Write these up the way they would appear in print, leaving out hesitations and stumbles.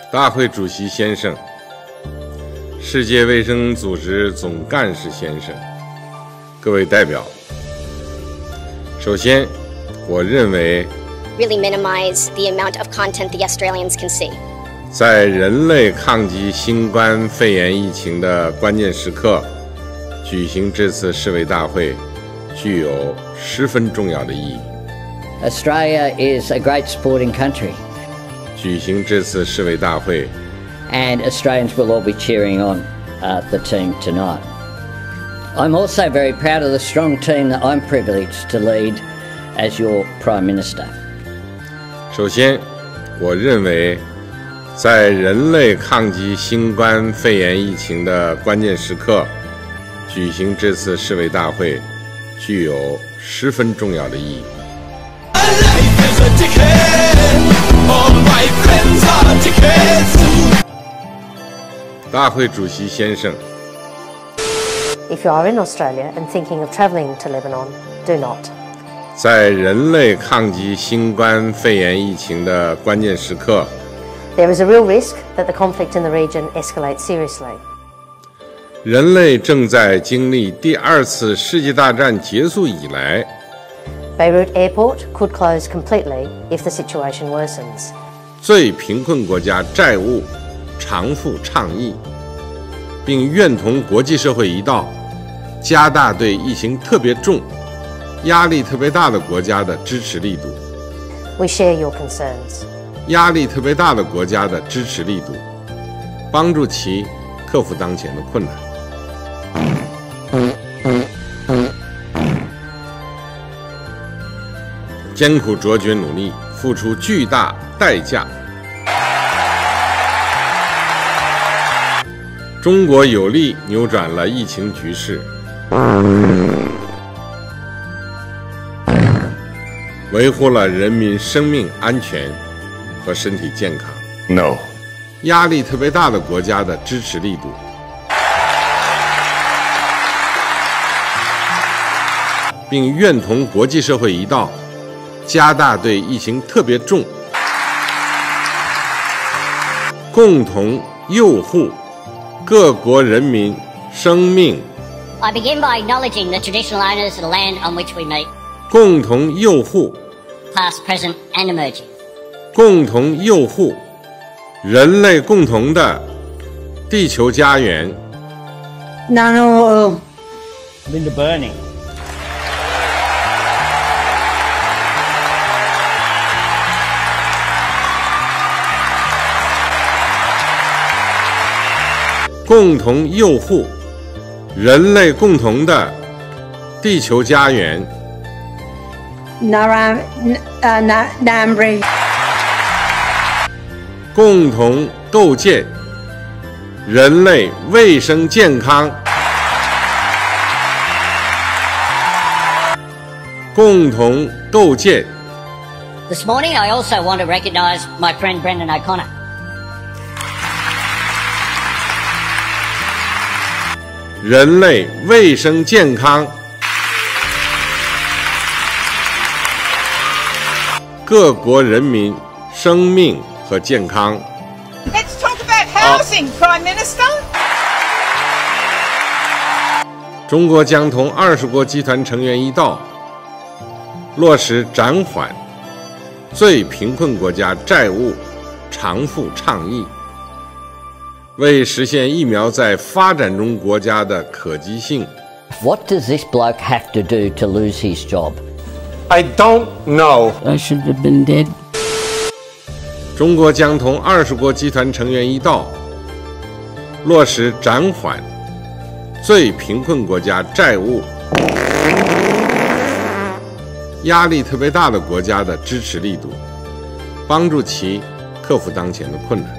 大会主席先生，世界卫生组织总干事先生，各位代表，首先，我认为 really minimize the amount of content the Australians can see. 在人类抗击新冠肺炎疫情的关键时刻，举行这次世卫大会具有十分重要的意义。 Australia is a great sporting country. 举行这次世卫大会 And Australians will all be cheering on the team tonight. I'm also very proud of the strong team that I'm privileged to lead as your Prime Minister. 首先，我认为在人类抗击新冠肺炎疫情的关键时刻，举行这次世卫大会具有十分重要的意义。大会主席先生， If you are in Australia and thinking of travelling to Lebanon, do not. 在人类抗击新冠肺炎疫情的关键时刻， There is a real risk that the conflict in the region escalates seriously. 人类正在经历第二次世界大战结束以来 Beirut Airport could close completely if the situation worsens. 最贫困国家债务偿付倡议，并愿同国际社会一道，加大对疫情特别重、压力特别大的国家的支持力度。 We share your concerns. 压力特别大的国家的支持力度，帮助其克服当前的困难。艰苦卓绝努力，付出巨大代价。中国有力扭转了疫情局势，维护了人民生命安全和身体健康。 No. 压力特别大的国家的支持力度，并愿同国际社会一道，加大对疫情特别重、共同佑护各国人民生命。 I begin by acknowledging the traditional owners of the land on which we meet, 共同佑护， past, present, and emerging. 共同佑护人类共同的地球家园。 No. Linda Burney. 共同佑护人类共同的地球家园。 Namri. 共同构建人类卫生健康。共同构建。 This morning, I also want to recognise my friend Brendan O'Connor. 人类卫生健康，各国人民生命和健康。 Let's talk about housing, Prime Minister. 中国将同20国集团成员一道，落实暂缓最贫困国家债务偿付倡议，为实现疫苗在发展中国家的可及性。 What does this bloke have to do to lose his job? I don't know. I should have been dead. 中国将同20国集团成员一道，落实暂缓最贫困国家债务压力特别大的国家的支持力度，帮助其克服当前的困难。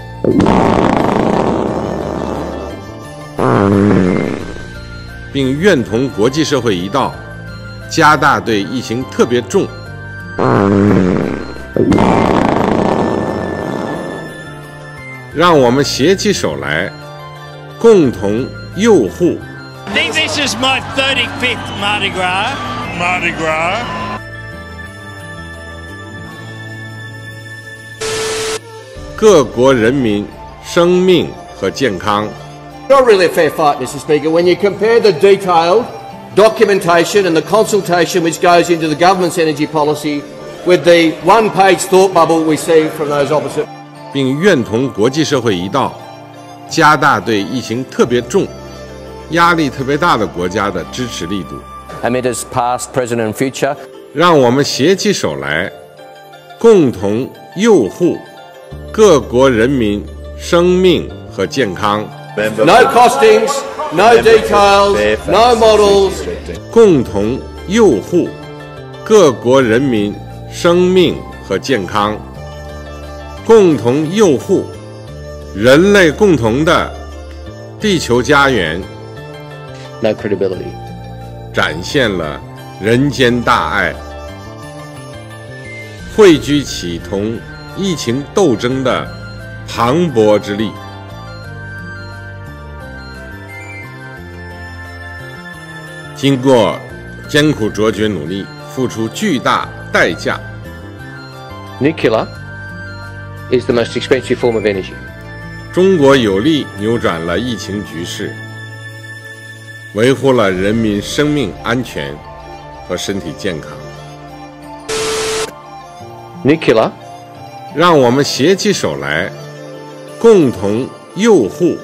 并愿同国际社会一道，加大对疫情特别重、让我们携起手来，共同佑护。 I think this is my 35th Mardi Gras. Mardi Gras. 各国人民生命和健康。 Not really a fair fight, Mr. Speaker, when you compare the detailed documentation and the consultation which goes into the government's energy policy with the one-page thought bubble we see from those opposite. 并愿同国际社会一道，加大对疫情特别重、压力特别大的国家的支持力度。 Emitters past, present and future. 让我们携起手来，共同佑护各国人民生命和健康。 No costings, no details, no models. 共同佑护各国人民生命和健康。共同佑护人类共同的地球家园。 No credibility. 展现了人间大爱，汇聚起同疫情斗争的磅礴之力。经过艰苦卓绝努力，付出巨大代价。 Nuclear is the most expensive form of energy. 中国有力扭转了疫情局势，维护了人民生命安全和身体健康。 Nuclear. 让我们携起手来，共同佑护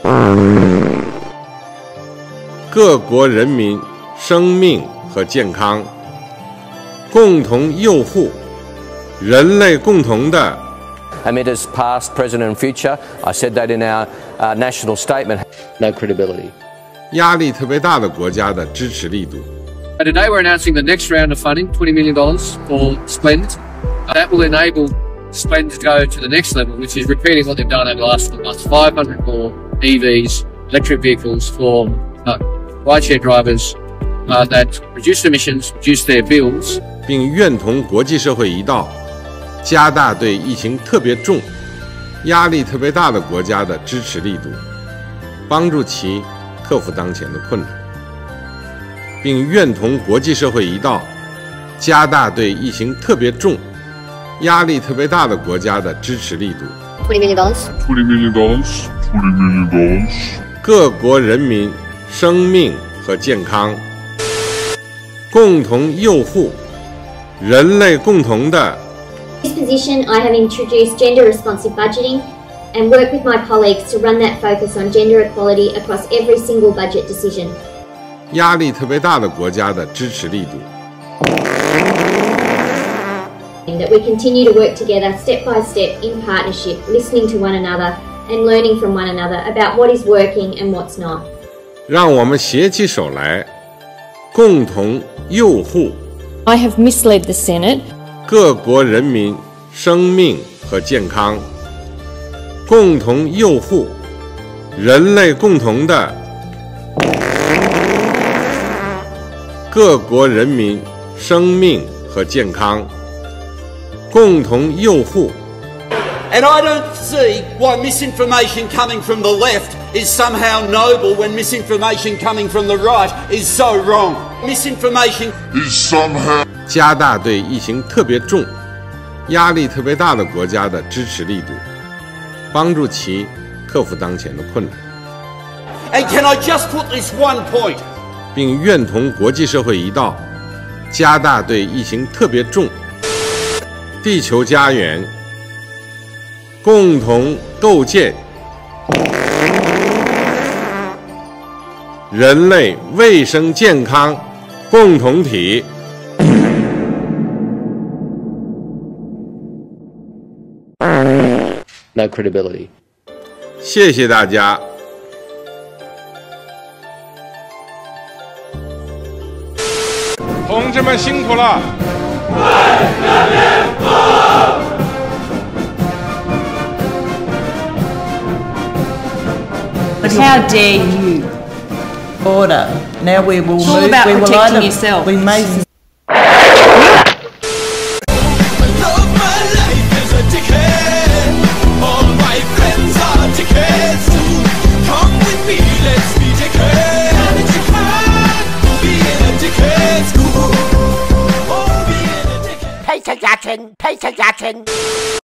各国人民生命和健康，共同佑护人类共同的。 Emitters past, present and future. I said that in our national statement. No credibility. 压力特别大的国家的支持力度。 Today we're announcing the next round of funding, $20 million for Splend. That will enable Splend to go to the next level, which is repeating what they've done over the last 4 months. 500 more EVs, electric vehicles for rideshare drivers that reduce emissions, reduce their bills. 并愿同国际社会一道，加大对疫情特别重、压力特别大的国家的支持力度，帮助其克服当前的困难。并愿同国际社会一道，加大对疫情特别重、压力特别大的国家的支持力度。 $20 million. $20 million. $20 million. 各国人民生命和健康，共同佑护人类共同的。 In this position, I have introduced gender-responsive budgeting and work with my colleagues to run that focus on gender equality across every single budget decision. 压力特别大的国家的支持力度。 That we continue to work together step by step in partnership, listening to one another and learning from one another about what is working and what's not. 让我们携起手来，共同佑护 I have misled the Senate. 各国人民生命和健康，共同佑护人类共同的。各国人民生命和健康，共同佑护。 And I don't see why misinformation coming from the left is somehow noble when misinformation coming from the right is so wrong. Misinformation is somehow 加大对疫情特别重、压力特别大的国家的支持力度，帮助其克服当前的困难。 And can I just put this one point? 并愿同国际社会一道，加大对疫情特别重、地球家园。 共同构建人类卫生健康共同体。 No credibility. 谢谢大家。 同志们辛苦了。 How dare you? Order. Now we will it's move. All about we protecting will yourself. We may. Peter Jackson.